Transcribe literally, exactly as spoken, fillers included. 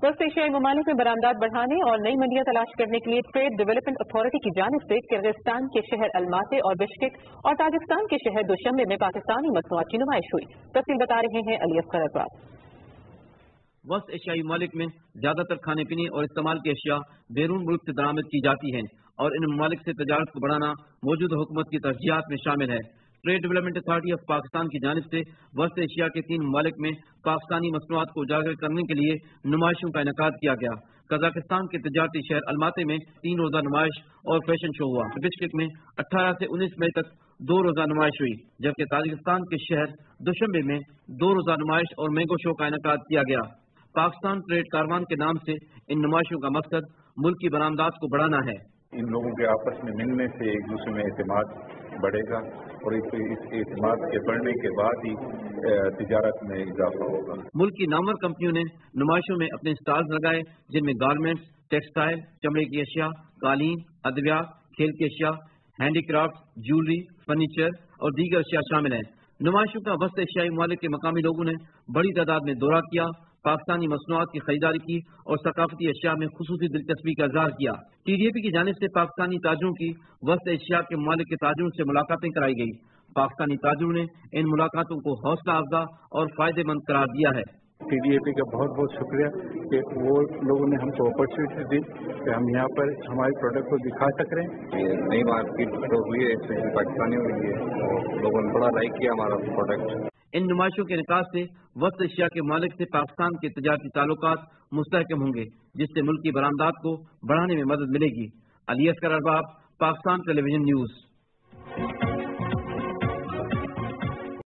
وسط ایشیائی ممالک میں برآمدات بڑھانے اور نئی منڈیاں تلاش کرنے کے لیے ٹریڈ ڈیولپمنٹ اتھارٹی کی جانب سے کرغزستان کے شہر الماتے اور بشکیک اور تاجکستان کے شہر دوشنبے میں پاکستانی مصنوعات کی نمائش ہوئی. تفصیل بتا رہے ہیں علی اصغر اقبال. وسط ایشیائی ممالک میں زیادہ تر کھانے پینے اور استعمال کی اشیاء بیرون ملک سے درآمد کی جاتی ہیں اور ان ممالک سے تجارت کو بڑھانا موجودہ حکومت کی ترجیحات میں شامل ہے. Trade development authority of Pakistan کی جانب سے وسط ایشیا کے تین ممالک میں پاکستانی مصنوعات کو اجاگر کرنے کے لیے نمائشوں کا انعقاد کیا گیا. قزاقستان کے تجارتی شہر الماتے میں تین روزہ نمائش اور فیشن شو ہوا. بشکیک میں اٹھارہ سے انیس مئی تک دو روزہ نمائش ہوئی، جبکہ تاجکستان کے شہر دوشنبے میں دو روزہ نمائش اور مینگو شو کا انعقاد کیا گیا. پاکستان ٹریڈ کاروان کے نام سے ان نمائشوں کا مقصد ملک کی برآمدات کو بڑھانا ہے. ان لوگوں کے آپس میں ملنے سے ایک دوسرے میں اعتماد بڑھے گا اور اس اعتماد کے بڑھنے کے بعد ہی تجارت میں اضافہ ہوگا. ملک کی نامور کمپنیوں نے نمائشوں میں اپنے اسٹالز لگائے، جن میں گارمنٹس، ٹیکسٹائل، چمڑے کی اشیاء، قالین، ادویات، کھیل کی اشیاء، ہینڈی کرافٹ، جیولری، فرنیچر اور دیگر اشیاء شامل ہیں. نمائشوں کا وسط ایشیائی ممالک کے مقامی لوگوں نے بڑی تعداد میں دورہ کیا، پاکستانی مصنوعات کی خریداری کی اور ثقافتی اشیاء میں خصوصی دلچسپی کا اظہار کیا. ٹی ڈی اے پی کی جانب سے پاکستانی تاجروں کی وسط ایشیا کے ممالک کے تاجروں سے ملاقاتیں کرائی گئی. پاکستانی تاجروں نے ان ملاقاتوں کو حوصلہ افزا اور فائدے مند قرار دیا ہے. ٹی ڈی اے پی کا بہت بہت شکریہ کہ وہ لوگوں نے ہم کو اپرچونیٹی دی کہ ہم یہاں پر ہمارے پروڈکٹ کو دکھا سک رہے ہیں. یہ نئی مارکیٹ تو ہوئی ہے، اس میں پاکستانی ہوئی ہے اور لوگوں نے بڑا لائک کیا ہمارا پروڈکٹ. ان نمائشوں کے انعقاد سے وسط ایشیا کے ممالک سے پاکستان کے تجارتی تعلقات مستحکم ہوں گے، جس سے ملک کی برآمدات کو بڑھانے میں مدد ملے گی. Ali Asghar Arbab, Pakistan television news.